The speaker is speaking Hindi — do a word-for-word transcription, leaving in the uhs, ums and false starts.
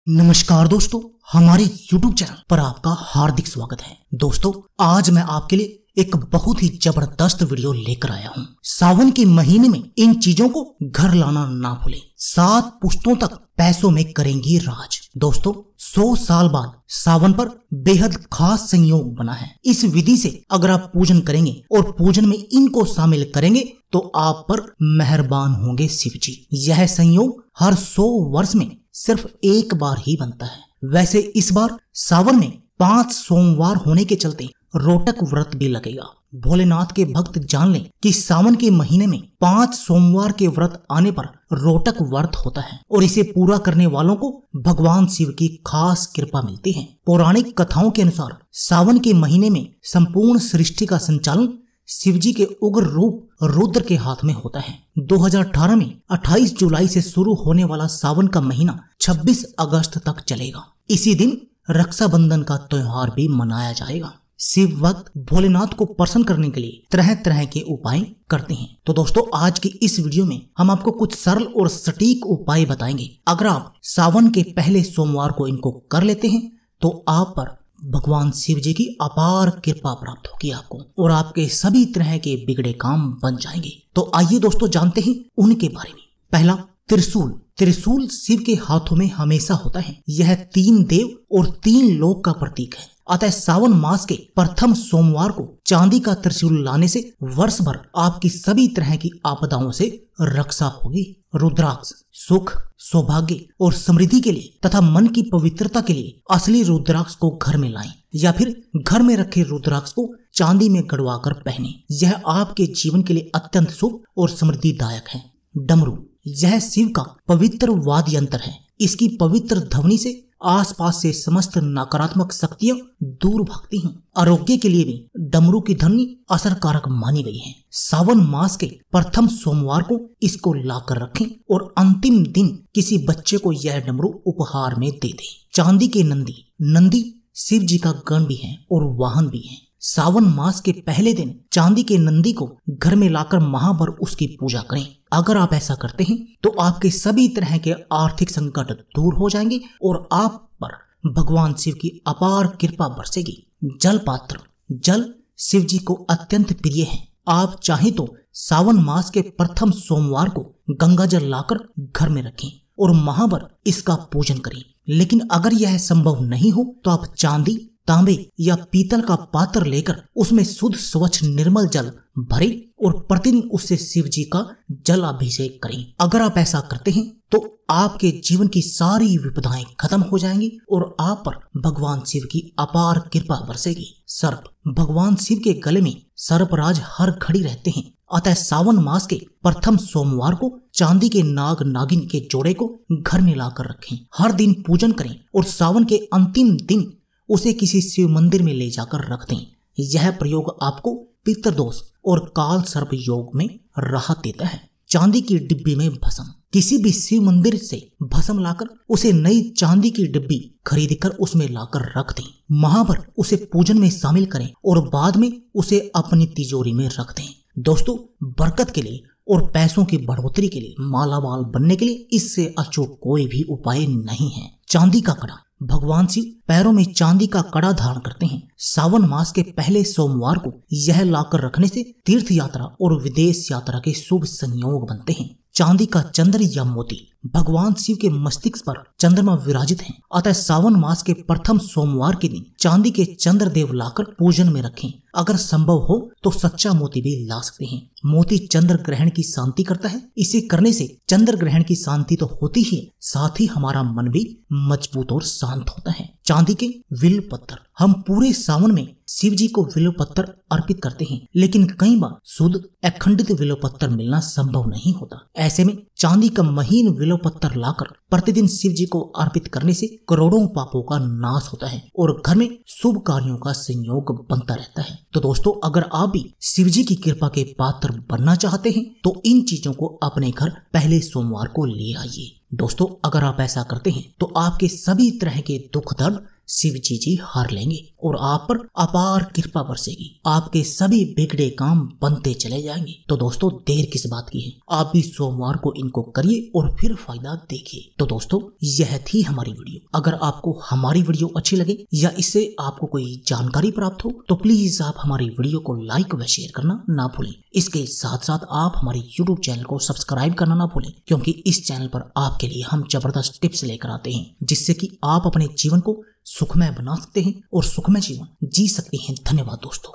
नमस्कार दोस्तों, हमारे YouTube चैनल पर आपका हार्दिक स्वागत है। दोस्तों, आज मैं आपके लिए एक बहुत ही जबरदस्त वीडियो लेकर आया हूँ। सावन के महीने में इन चीजों को घर लाना ना भूलें। सात पुश्तों तक पैसों में करेंगी राज। दोस्तों, सौ साल बाद सावन पर बेहद खास संयोग बना है। इस विधि से अगर आप पूजन करेंगे और पूजन में इनको शामिल करेंगे तो आप पर मेहरबान होंगे शिव जी। यह संयोग हर सौ वर्ष में सिर्फ एक बार ही बनता है। वैसे इस बार सावन में पांच सोमवार होने के चलते रोटक व्रत भी लगेगा। भोलेनाथ के भक्त जान लें कि सावन के महीने में पांच सोमवार के व्रत आने पर रोटक व्रत होता है और इसे पूरा करने वालों को भगवान शिव की खास कृपा मिलती है। पौराणिक कथाओं के अनुसार सावन के महीने में संपूर्ण सृष्टि का संचालन शिवजी के उग्र रूप रुद्र के हाथ में होता है। दो हज़ार अठारह में अट्ठाईस जुलाई से शुरू होने वाला सावन का महीना छब्बीस अगस्त तक चलेगा। इसी दिन रक्षाबंधन का त्योहार भी मनाया जाएगा। शिव भक्त भोलेनाथ को प्रसन्न करने के लिए तरह तरह के उपाय करते हैं। तो दोस्तों, आज की इस वीडियो में हम आपको कुछ सरल और सटीक उपाय बताएंगे। अगर आप सावन के पहले सोमवार को इनको कर लेते हैं तो आप पर भगवान शिव जी की अपार कृपा प्राप्त होगी आपको और आपके सभी तरह के बिगड़े काम बन जाएंगे। तो आइए दोस्तों, जानते हैं उनके बारे में। पहला, त्रिशूल। त्रिशूल शिव के हाथों में हमेशा होता है। यह तीन देव और तीन लोक का प्रतीक है। अतः सावन मास के प्रथम सोमवार को चांदी का त्रिशूल लाने से वर्ष भर आपकी सभी तरह की आपदाओं से रक्षा होगी। रुद्राक्ष सुख, सौभाग्य और समृद्धि के लिए तथा मन की पवित्रता के लिए असली रुद्राक्ष को घर में लाएं या फिर घर में रखे रुद्राक्ष को चांदी में गड़वा कर पहने। यह आपके जीवन के लिए अत्यंत शुभ और समृद्धिदायक है। डमरू, यह शिव का पवित्र वाद्य यंत्र है। इसकी पवित्र ध्वनि से आसपास से समस्त नकारात्मक शक्तियां दूर भागती हैं। आरोग्य के लिए भी डमरू की ध्वनि असरकारक मानी गई है। सावन मास के प्रथम सोमवार को इसको लाकर रखें और अंतिम दिन किसी बच्चे को यह डमरू उपहार में दे दें। चांदी के नंदी। नंदी शिव जी का गण भी है और वाहन भी है। सावन मास के पहले दिन चांदी के नंदी को घर में लाकर महाभर उसकी पूजा करें। अगर आप ऐसा करते हैं तो आपके सभी तरह के आर्थिक संकट दूर हो जाएंगे और आप पर भगवान शिव की अपार कृपा बरसेगी। जल पात्र। जल शिव जी को अत्यंत प्रिय है। आप चाहें तो सावन मास के प्रथम सोमवार को गंगा जल लाकर घर में रखें और महाभर इसका पूजन करें। लेकिन अगर यह संभव नहीं हो तो आप चांदी, तांबे या पीतल का पात्र लेकर उसमें शुद्ध स्वच्छ निर्मल जल भरें और प्रतिदिन उससे शिव जी का जल अभिषेक करें। अगर आप ऐसा करते हैं तो आपके जीवन की सारी विपदाएं खत्म हो जाएंगी और आप पर भगवान शिव की अपार कृपा बरसेगी। सर्प। भगवान शिव के गले में सर्पराज हर घड़ी रहते हैं। अतः सावन मास के प्रथम सोमवार को चांदी के नाग नागिन के जोड़े को घर में लाकर रखें। हर दिन पूजन करें और सावन के अंतिम दिन उसे किसी शिव मंदिर में ले जाकर रख दें। यह प्रयोग आपको पितृदोष और काल सर्प योग में राहत देता है। चांदी की डिब्बी में भस्म। किसी भी शिव मंदिर से भस्म लाकर उसे नई चांदी की डिब्बी खरीद कर उसमें लाकर रख दें। महाभर उसे पूजन में शामिल करें और बाद में उसे अपनी तिजोरी में रख दें। दोस्तों, बरकत के लिए और पैसों की बढ़ोतरी के लिए, मालामाल बनने के लिए इससे अचूक कोई भी उपाय नहीं है। चांदी का कड़ा। भगवान शिव पैरों में चांदी का कड़ा धारण करते हैं। सावन मास के पहले सोमवार को यह लाकर रखने से तीर्थ यात्रा और विदेश यात्रा के शुभ संयोग बनते हैं। चांदी का चंद्र या मोती। भगवान शिव के मस्तिष्क पर चंद्रमा विराजित है। अतः सावन मास के प्रथम सोमवार के दिन चांदी के चंद्र देव लाकर पूजन में रखें। अगर संभव हो तो सच्चा मोती भी ला सकते हैं। मोती चंद्र ग्रहण की शांति करता है। इसे करने से चंद्र ग्रहण की शांति तो होती ही है, साथ ही हमारा मन भी मजबूत और शांत होता है। चांदी के विल्व पत्थर। हम पूरे सावन में शिव जी को विल्व पत्थर अर्पित करते हैं, लेकिन कई बार शुद्ध अखंडित विल्व पत्थर मिलना संभव नहीं होता। ऐसे में चांदी का महीन विल्व पत्थर लाकर प्रतिदिन शिव जी को अर्पित करने से करोड़ों पापों का नाश होता है और घर में शुभ कार्यों का संयोग बनता रहता है। तो दोस्तों, अगर आप भी शिव जी की कृपा के पात्र बनना चाहते हैं तो इन चीजों को अपने घर पहले सोमवार को ले आइए। दोस्तों, अगर आप ऐसा करते हैं तो आपके सभी तरह के दुख दर्द शिव जी जी हार लेंगे और आप पर अपार कृपा बरसेगी। आपके सभी बिगड़े काम बनते चले जाएंगे। तो दोस्तों देर किस बात की है, आप भी सोमवार को इनको करिए और फिर फायदा देखिए। तो दोस्तों यह थी हमारी वीडियो। अगर आपको हमारी वीडियो अच्छी लगे या इससे आपको कोई जानकारी प्राप्त हो तो प्लीज आप हमारी वीडियो को लाइक व शेयर करना ना भूलें। इसके साथ साथ आप हमारे यूट्यूब चैनल को सब्सक्राइब करना ना भूलें, क्योंकि इस चैनल पर आपके लिए हम जबरदस्त टिप्स लेकर आते हैं जिससे कि आप अपने जीवन को सुखमय बना सकते हैं और सुखमय जीवन जी सकते हैं। धन्यवाद दोस्तों।